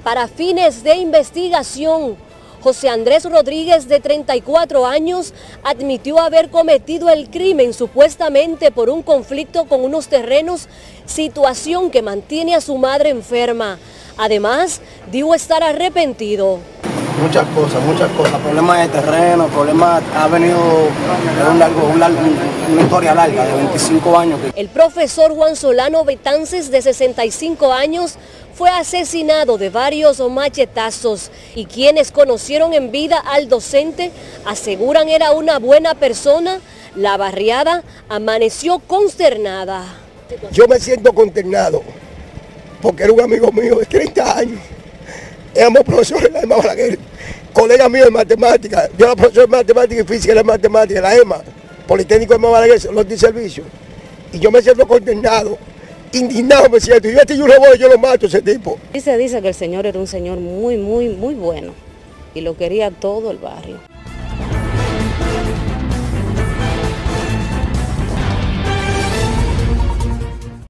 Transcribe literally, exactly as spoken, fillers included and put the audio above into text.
Para fines de investigación, José Andrés Rodríguez, de treinta y cuatro años, admitió haber cometido el crimen supuestamente por un conflicto con unos terrenos, situación que mantiene a su madre enferma. Además, dijo estar arrepentido. Muchas cosas, muchas cosas, problemas de terreno, problemas, ha venido de un largo, un largo, una historia larga de veinticinco años. El profesor Juan Solano Betances, de sesenta y cinco años, fue asesinado de varios machetazos y quienes conocieron en vida al docente aseguran era una buena persona. La barriada amaneció consternada. Yo me siento consternado porque era un amigo mío de treinta años. Éramos profesores en la EMA Balaguer, colega mío de matemáticas. Yo era profesor de matemáticas y física de matemáticas, la EMA, Politécnico de EMA Balaguer, los de servicio. Y yo me siento consternado, indignado me siento. Y yo este yo lo voy, yo lo mato a ese tipo. Y se dice que el señor era un señor muy, muy, muy bueno y lo quería todo el barrio.